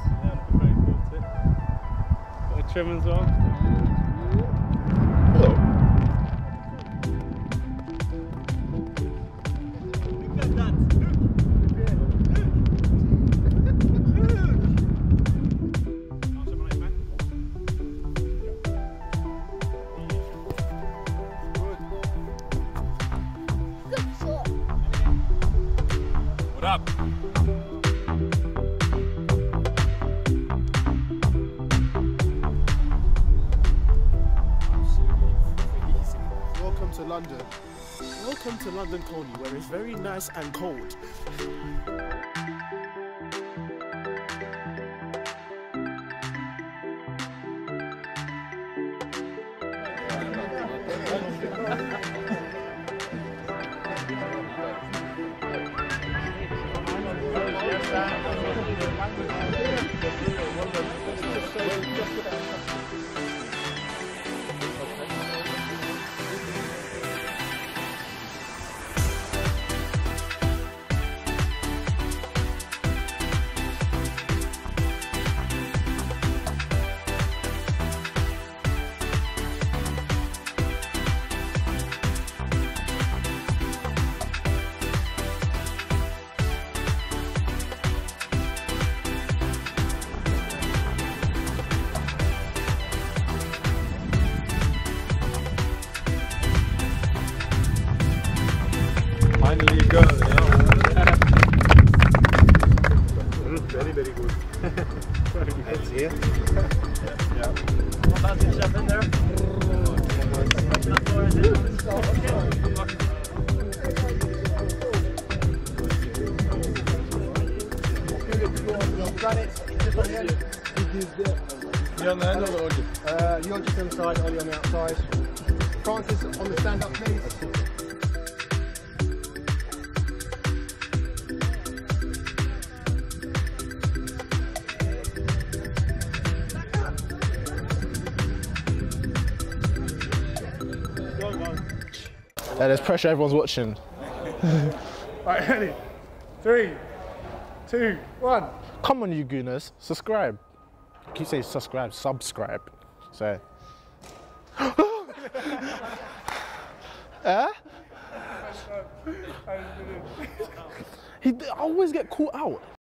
Yeah, I'm looking very forward to it. Got a trim as well. Hello. Look at that. What up? Welcome to London. Welcome to London Colney, where it's very nice and cold. Finally you go. Very, very good. That's here. Yeah. What about the chef in there? You on the end or the audio? You're just inside, Ollie on the outside. Francis on the stand-up, please. Yeah, there's pressure, everyone's watching. Right, ready? 3, 2, 1. Come on, you gooners, subscribe. I keep saying subscribe. So. Eh? I always get caught out.